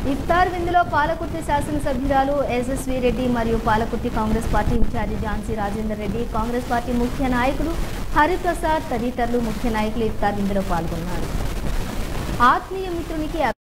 ఇఫ్తార్ విందులో పాలకుర్తి శాసనసభ్యురాలు యశస్వి రెడ్డి మరియు Palakurthi Congress party incharge Jhansi Rajender Reddy, Congress party ముఖ్య నాయకులు హరిప్రసాద్ తదితరులు ముఖ్య నాయకులు ఇఫ్తార్ విందులో పాల్గొన్నారు. ఆత్మీయ మిత్రునికి